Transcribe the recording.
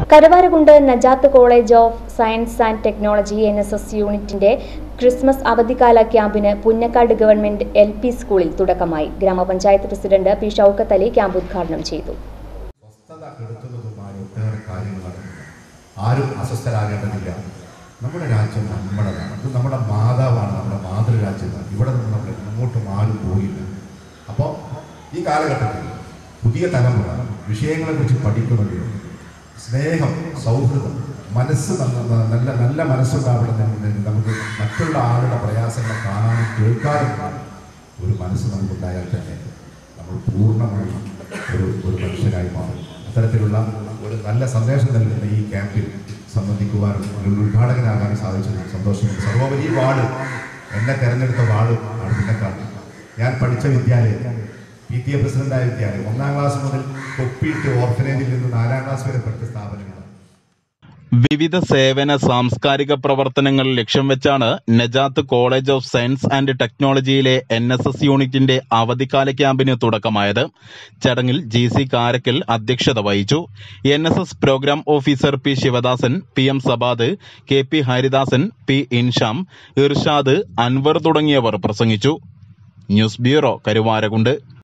Karuvarakundu Najath college of science and technology NSS യൂണിറ്റിന്റെ Christmas അവധിക്കാല ക്യാമ്പിന് പുന്നക്കാട് ഗവൺമെന്റ് LP സ്കൂളിൽ തുടക്കമായി. ഗ്രാമപഞ്ചായത്ത് president P. Shoukath Ali camp ഉദ്ഘാടനം ചെയ്തു. ആരും അസ്വസ്ഥരാകേണ്ടതില്ല. നമ്മുടെ രാജ്യം നമ്മുടേതാണ്. അത് നമ്മുടെ മാതാവാണ്, നമ്മുടെ മാതൃരാജ്യമാണ്. ഇവിടെ നിന്ന് നമ്മൾ മുന്നോട്ടും ആരും പോയില്ല. അപ്പോൾ ഈ കാലഘട്ടത്തിൽ പുതിയ തലമുറ വിഷയങ്ങളെക്കുറിച്ച് പഠിക്കുന്നത് സ്നേഹം, സൗഹൃദം, മനസ്സ് നല്ല മനസ്സുണ്ടാവണമെന്ന് നമുക്ക് മറ്റുള്ള ആളുടെ പ്രയാസങ്ങളെ കാണാനും കേൾക്കാനും ഒരു മനസ്സ് നമുക്കുണ്ടായാൽ തന്നെ നമ്മൾ പൂർണ്ണമായി ഒരു മനുഷ്യനായി മാറും. അത്തരത്തിലുള്ള ഒരു നല്ല സന്ദേശം നൽകുന്ന ഈ ക്യാമ്പിൽ സംബന്ധിക്കുവാനും ഒരു ഉദ്ഘാടകനാകാനും സാധിച്ചത് സന്തോഷമുണ്ട്. സർവോപരി വാർഡ് എന്നെ തെരഞ്ഞെടുത്ത വാർഡ് ആണ് പുന്നക്കാട്. ഞാൻ പഠിച്ച വിദ്യാലയം PTA പ്രസിഡന്റായ വിദ്യാലയം 1ാം ക്ലാസ് മുതൽ കൊപ്പിയിട്ട് ഓർഫനേജിൽ നിന്ന് 4ാം ക്ലാസ് വരെ പഠിച്ച സ്ഥാപനങ്ങളാണ്. വിവിധ സേവന സാംസ്കാരിക പ്രവർത്തനങ്ങൾ ലക്ഷ്യം വെച്ചാണ് Najath college of science and ടെക്നോളജിയിലെ NSS യൂണിറ്റിന്റെ അവധിക്കാല ക്യാമ്പിന് തുടക്കമായത്. ചടങ്ങിൽ GC കാരക്കൽ അധ്യക്ഷത വഹിച്ചു. NSS programme officer P. Sivadasan, PM Sabad, KP Haridasan, P. Insham, Irshad, Anwar തുടങ്ങിയവർ പ്രസംഗിച്ചു. News bureau, Karuvarakundu.